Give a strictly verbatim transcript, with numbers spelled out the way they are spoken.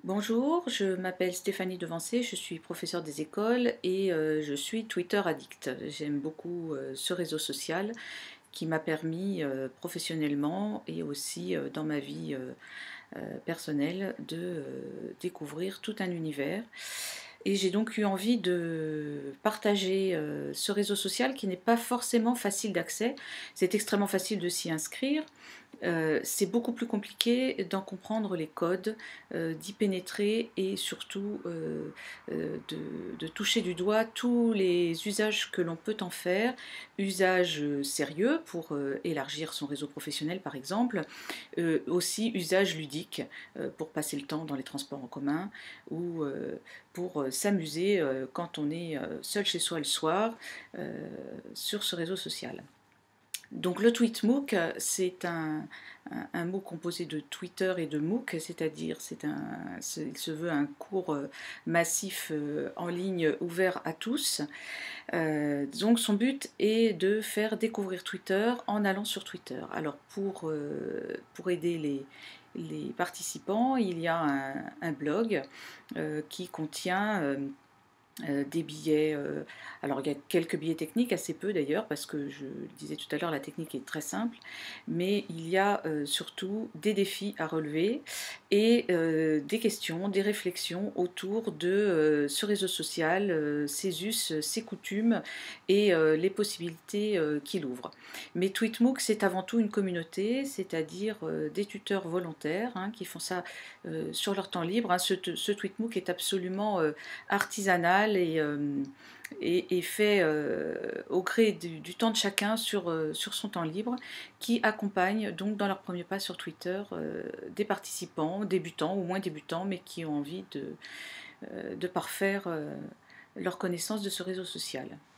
Bonjour, je m'appelle Stéphanie Devancé, je suis professeure des écoles et euh, je suis Twitter addict. J'aime beaucoup euh, ce réseau social qui m'a permis euh, professionnellement et aussi euh, dans ma vie euh, euh, personnelle de euh, découvrir tout un univers. Et j'ai donc eu envie de partager euh, ce réseau social qui n'est pas forcément facile d'accès. C'est extrêmement facile de s'y inscrire. Euh, c'est beaucoup plus compliqué d'en comprendre les codes, euh, d'y pénétrer et surtout euh, euh, de, de toucher du doigt tous les usages que l'on peut en faire. Usages euh, sérieux pour euh, élargir son réseau professionnel par exemple, euh, aussi usage ludique euh, pour passer le temps dans les transports en commun ou euh, pour euh, s'amuser euh, quand on est euh, seul chez soi le soir euh, sur ce réseau social. Donc le tweet MOOC, c'est un, un, un mot composé de Twitter et de MOOC, c'est-à-dire c'est un, il se veut un cours euh, massif euh, en ligne ouvert à tous. Euh, donc son but est de faire découvrir Twitter en allant sur Twitter. Alors pour, euh, pour aider les, les participants, il y a un, un blog euh, qui contient euh, euh, des billets, euh, alors il y a quelques billets techniques, assez peu d'ailleurs, parce que je le disais tout à l'heure, la technique est très simple, mais il y a euh, surtout des défis à relever et euh, des questions, des réflexions autour de euh, ce réseau social, euh, ses us, ses coutumes et euh, les possibilités euh, qu'il ouvre. Mais Tweetmook, c'est avant tout une communauté, c'est-à-dire euh, des tuteurs volontaires hein, qui font ça euh, sur leur temps libre. Hein. Ce, ce Tweetmook est absolument euh, artisanal et, euh, et, et fait euh, au gré du, du temps de chacun sur, euh, sur son temps libre, qui accompagne donc dans leur premier pas sur Twitter euh, des participants, débutants ou moins débutants, mais qui ont envie de, euh, de parfaire euh, leur connaissance de ce réseau social.